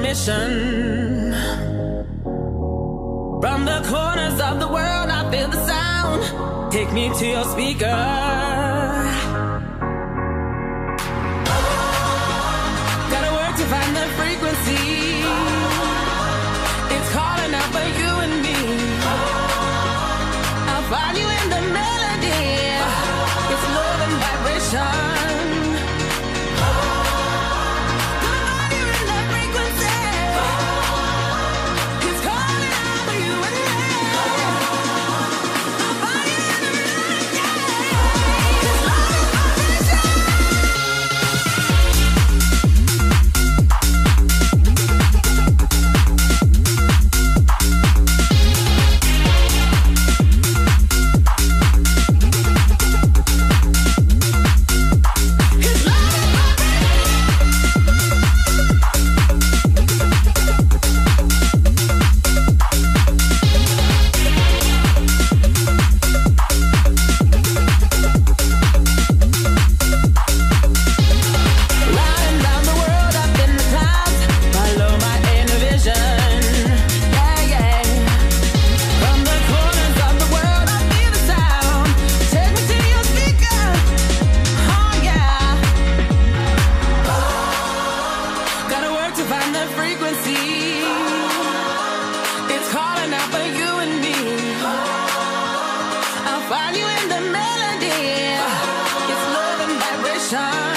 mission. From the corners of the world, I feel the sound. Take me to your speaker. Gotta work to find the frequency. It's calling out for you and me. I'll find you in the melody. It's love and vibration. Find you in the melody. It's love and vibration.